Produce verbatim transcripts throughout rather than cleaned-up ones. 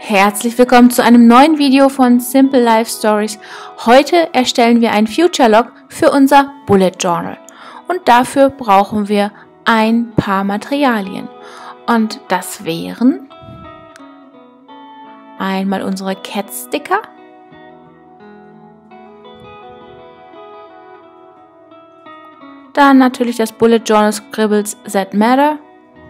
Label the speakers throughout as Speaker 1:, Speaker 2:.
Speaker 1: Herzlich willkommen zu einem neuen Video von Simple Life Stories. Heute erstellen wir ein Future Log für unser Bullet Journal und dafür brauchen wir ein paar Materialien und das wären einmal unsere Cat Sticker, dann natürlich das Bullet Journal Scribbles That Matter,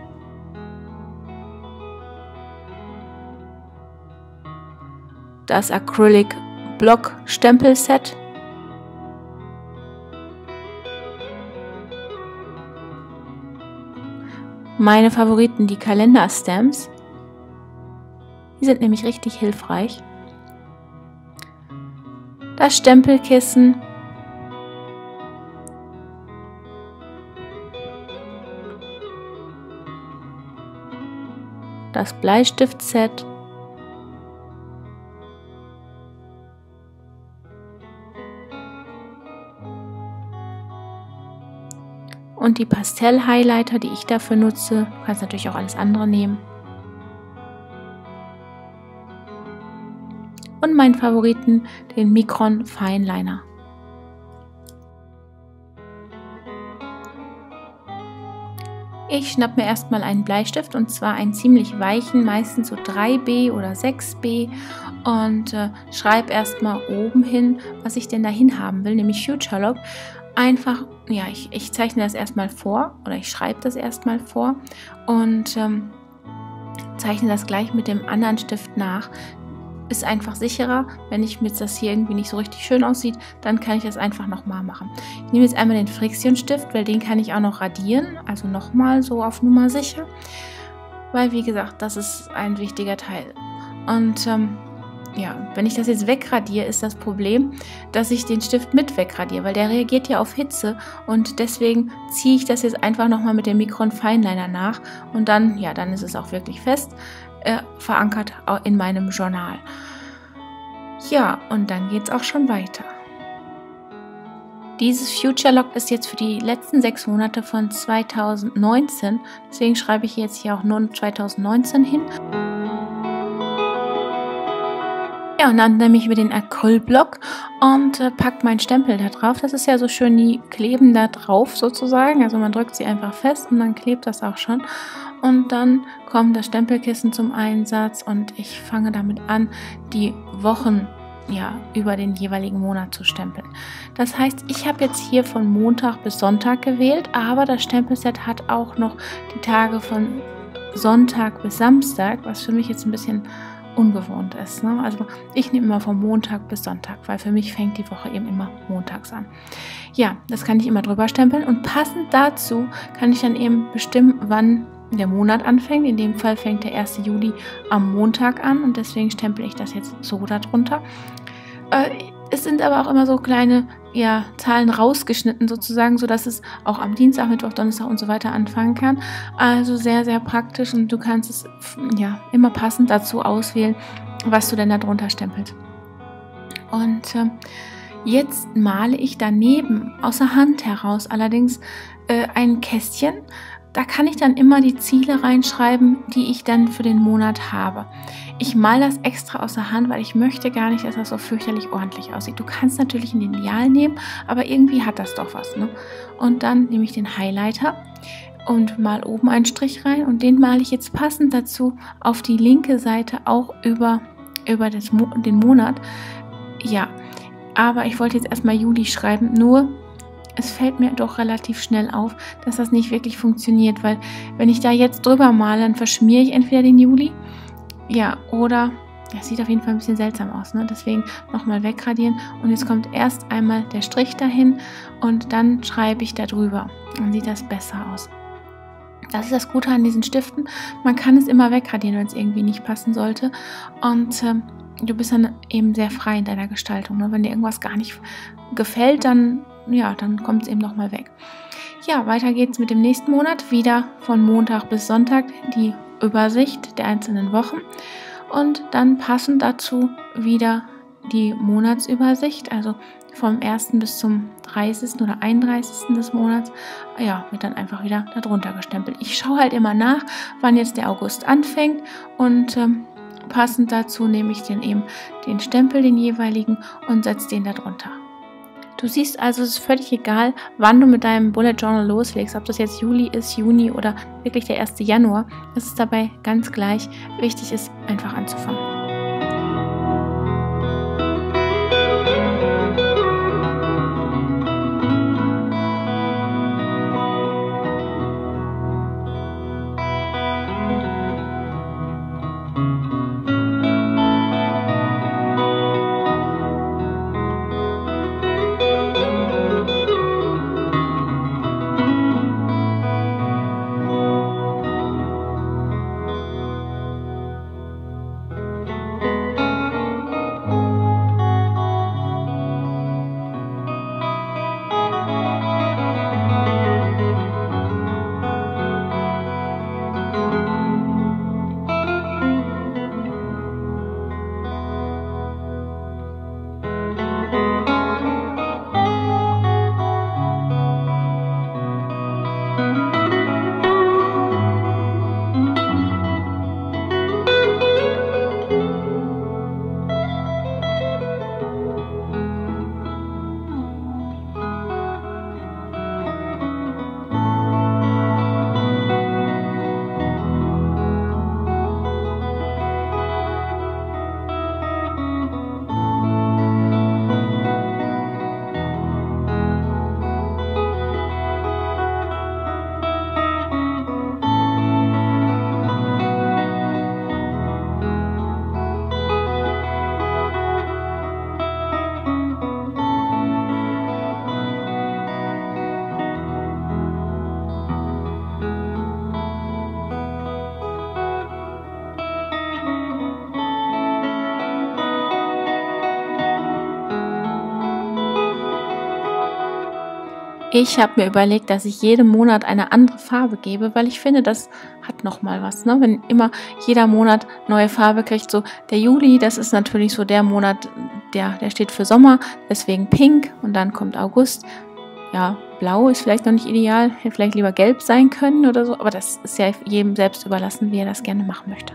Speaker 1: das Acrylic Block Stempelset, meine Favoriten, die Kalender-Stamps, die sind nämlich richtig hilfreich, das Stempelkissen, das Bleistiftset, und die Pastell-Highlighter, die ich dafür nutze. Du kannst natürlich auch alles andere nehmen. Und meinen Favoriten, den Micron Fineliner. Ich schnapp mir erstmal einen Bleistift und zwar einen ziemlich weichen, meistens so drei B oder sechs B und äh, schreibe erstmal oben hin, was ich denn dahin haben will, nämlich Future Log. Einfach, ja, ich, ich zeichne das erstmal vor oder ich schreibe das erstmal vor und ähm, zeichne das gleich mit dem anderen Stift nach. Ist einfach sicherer, wenn ich mir das hier irgendwie nicht so richtig schön aussieht, dann kann ich das einfach nochmal machen. Ich nehme jetzt einmal den Friction-Stift, weil den kann ich auch noch radieren, also nochmal so auf Nummer sicher, weil wie gesagt, das ist ein wichtiger Teil. Und ähm, ja, wenn ich das jetzt wegradiere, ist das Problem, dass ich den Stift mit wegradiere, weil der reagiert ja auf Hitze und deswegen ziehe ich das jetzt einfach nochmal mit dem Micron Fineliner nach und dann, ja, dann ist es auch wirklich fest äh, verankert in meinem Journal. Ja, und dann geht es auch schon weiter. Dieses Future Log ist jetzt für die letzten sechs Monate von zweitausendneunzehn, deswegen schreibe ich jetzt hier auch nur zweitausendneunzehn hin. Ja, und dann nehme ich mir den Acrylblock und äh, packe meinen Stempel da drauf. Das ist ja so schön, die kleben da drauf sozusagen. Also man drückt sie einfach fest und dann klebt das auch schon. Und dann kommt das Stempelkissen zum Einsatz und ich fange damit an, die Wochen ja, über den jeweiligen Monat zu stempeln. Das heißt, ich habe jetzt hier von Montag bis Sonntag gewählt, aber das Stempelset hat auch noch die Tage von Sonntag bis Samstag, was für mich jetzt ein bisschen ungewohnt ist. Ne? Also ich nehme immer von Montag bis Sonntag, weil für mich fängt die Woche eben immer montags an. Ja, das kann ich immer drüber stempeln und passend dazu kann ich dann eben bestimmen, wann der Monat anfängt. In dem Fall fängt der erste Juli am Montag an und deswegen stempel ich das jetzt so darunter. Äh, es sind aber auch immer so kleine ja, Zahlen rausgeschnitten sozusagen, sodass es auch am Dienstag, Mittwoch, Donnerstag und so weiter anfangen kann. Also sehr, sehr praktisch und du kannst es ja immer passend dazu auswählen, was du denn da drunter stempelst. Und äh, jetzt male ich daneben außer Hand heraus allerdings äh, ein Kästchen. Da kann ich dann immer die Ziele reinschreiben, die ich dann für den Monat habe. Ich male das extra außer Hand, weil ich möchte gar nicht, dass das so fürchterlich ordentlich aussieht. Du kannst natürlich ein Lineal nehmen, aber irgendwie hat das doch was, ne? Und dann nehme ich den Highlighter und mal oben einen Strich rein und den male ich jetzt passend dazu auf die linke Seite auch über, über das Mo- den Monat. Ja, aber ich wollte jetzt erstmal Juli schreiben, nur es fällt mir doch relativ schnell auf, dass das nicht wirklich funktioniert, weil wenn ich da jetzt drüber male, dann verschmiere ich entweder den Juli, ja, oder, das sieht auf jeden Fall ein bisschen seltsam aus, ne? Deswegen nochmal wegradieren und jetzt kommt erst einmal der Strich dahin und dann schreibe ich da drüber. Dann sieht das besser aus. Das ist das Gute an diesen Stiften, man kann es immer wegradieren, wenn es irgendwie nicht passen sollte und ähm, du bist dann eben sehr frei in deiner Gestaltung, ne? Wenn dir irgendwas gar nicht gefällt, dann ja, dann kommt es eben nochmal weg. Ja, weiter geht's mit dem nächsten Monat. Wieder von Montag bis Sonntag die Übersicht der einzelnen Wochen. Und dann passend dazu wieder die Monatsübersicht, also vom ersten bis zum dreißigsten oder einunddreißigsten des Monats, ja, wird dann einfach wieder darunter gestempelt. Ich schaue halt immer nach, wann jetzt der August anfängt und ähm, passend dazu nehme ich dann eben den Stempel, den jeweiligen, und setze den da drunter. Du siehst also, es ist völlig egal, wann du mit deinem Bullet Journal loslegst, ob das jetzt Juli ist, Juni oder wirklich der erste Januar. Es ist dabei ganz gleich. Wichtig ist, einfach anzufangen. Ich habe mir überlegt, dass ich jedem Monat eine andere Farbe gebe, weil ich finde, das hat nochmal was, ne? Wenn immer jeder Monat neue Farbe kriegt. So der Juli, das ist natürlich so der Monat, der, der steht für Sommer, deswegen pink, und dann kommt August. Ja, blau ist vielleicht noch nicht ideal, hätte vielleicht lieber gelb sein können oder so, aber das ist ja jedem selbst überlassen, wie er das gerne machen möchte.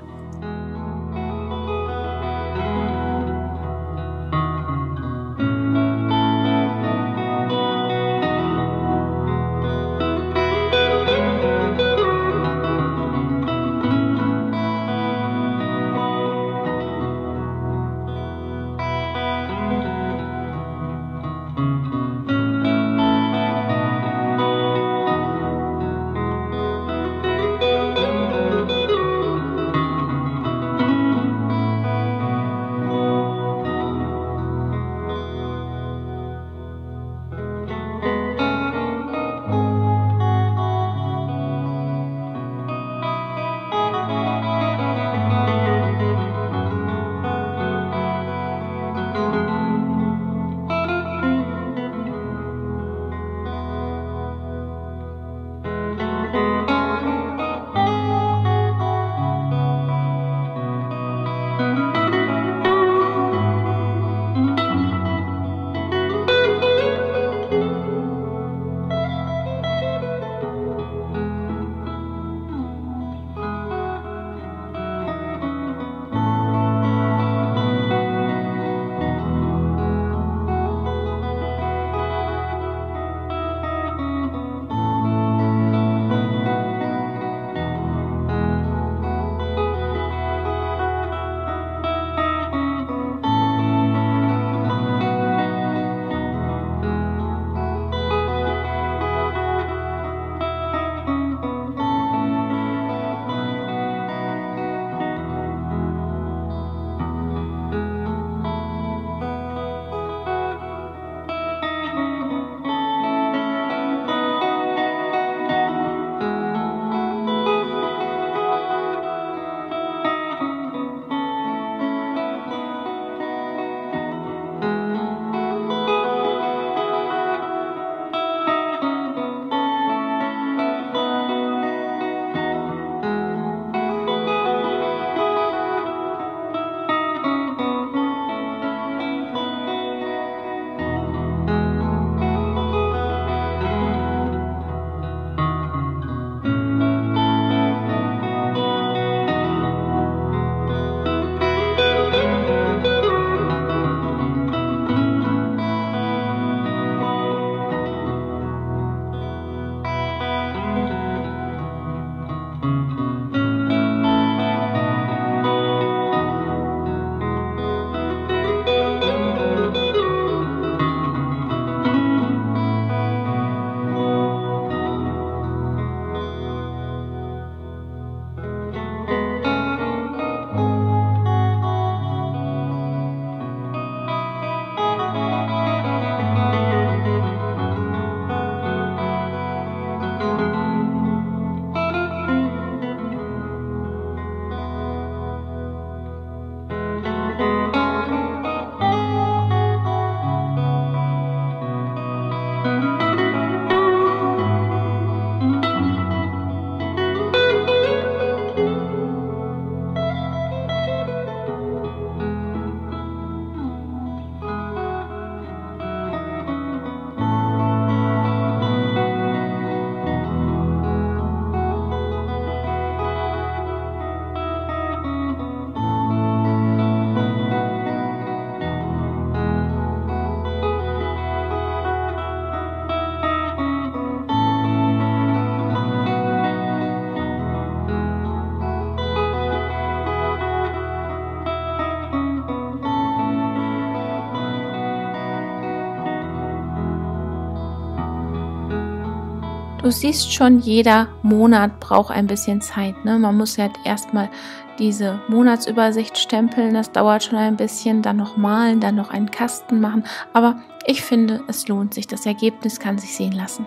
Speaker 1: Du siehst schon, jeder Monat braucht ein bisschen Zeit, ne? Man muss ja erstmal diese Monatsübersicht stempeln, das dauert schon ein bisschen, dann noch malen, dann noch einen Kasten machen. Aber ich finde, es lohnt sich. Das Ergebnis kann sich sehen lassen.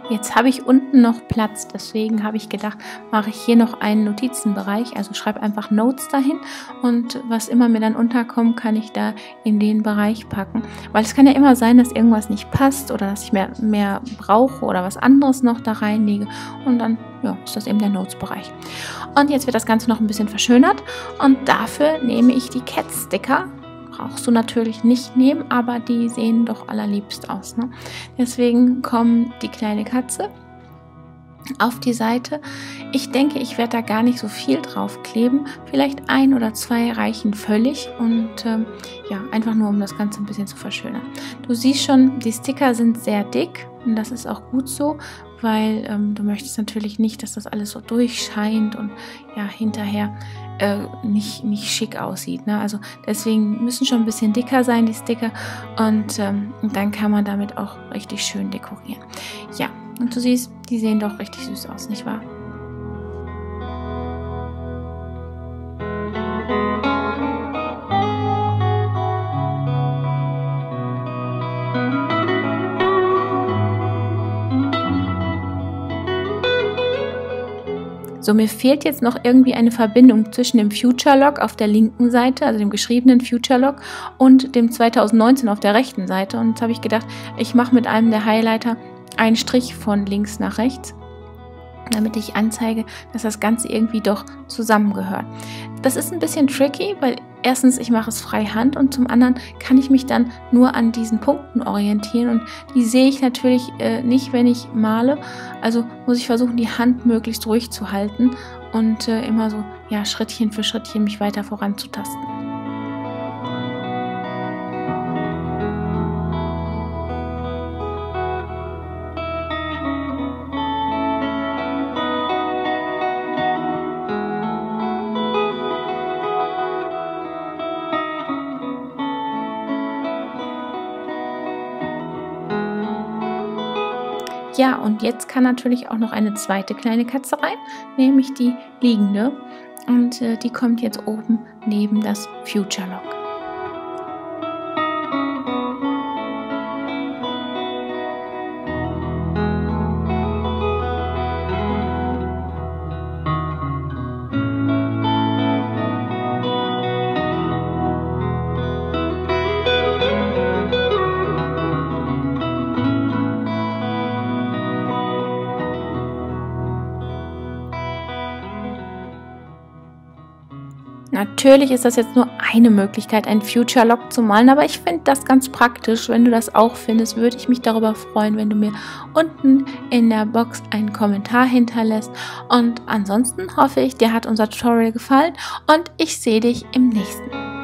Speaker 1: Jetzt habe ich unten noch Platz, deswegen habe ich gedacht, mache ich hier noch einen Notizenbereich, also schreibe einfach Notes dahin und was immer mir dann unterkommt, kann ich da in den Bereich packen, weil es kann ja immer sein, dass irgendwas nicht passt oder dass ich mehr, mehr brauche oder was anderes noch da reinlege und dann ja, ist das eben der Notes-Bereich. Und jetzt wird das Ganze noch ein bisschen verschönert und dafür nehme ich die Cat-Sticker. Brauchst du natürlich nicht nehmen, aber die sehen doch allerliebst aus. Ne? Deswegen kommt die kleine Katze auf die Seite. Ich denke, ich werde da gar nicht so viel drauf kleben. Vielleicht ein oder zwei reichen völlig und ähm, ja, einfach nur, um das Ganze ein bisschen zu verschönern. Du siehst schon, die Sticker sind sehr dick und das ist auch gut so, weil ähm, du möchtest natürlich nicht, dass das alles so durchscheint und ja, hinterher äh, nicht, nicht schick aussieht. Ne? Also deswegen müssen schon ein bisschen dicker sein, die Sticker, und ähm, dann kann man damit auch richtig schön dekorieren. Ja, und du siehst, die sehen doch richtig süß aus, nicht wahr? So, mir fehlt jetzt noch irgendwie eine Verbindung zwischen dem Future Log auf der linken Seite, also dem geschriebenen Future Log, und dem zweitausendneunzehn auf der rechten Seite. Und jetzt habe ich gedacht, ich mache mit einem der Highlighter einen Strich von links nach rechts, damit ich anzeige, dass das Ganze irgendwie doch zusammengehört. Das ist ein bisschen tricky, weil erstens, ich mache es freihand und zum anderen kann ich mich dann nur an diesen Punkten orientieren und die sehe ich natürlich äh, nicht, wenn ich male. Also muss ich versuchen, die Hand möglichst ruhig zu halten und äh, immer so, ja, Schrittchen für Schrittchen mich weiter voranzutasten. Ja, und jetzt kann natürlich auch noch eine zweite kleine Katze rein, nämlich die liegende. Und äh, die kommt jetzt oben neben das Future Log. Natürlich ist das jetzt nur eine Möglichkeit, einen Future Log zu malen, aber ich finde das ganz praktisch. Wenn du das auch findest, würde ich mich darüber freuen, wenn du mir unten in der Box einen Kommentar hinterlässt. Und ansonsten hoffe ich, dir hat unser Tutorial gefallen und ich sehe dich im nächsten.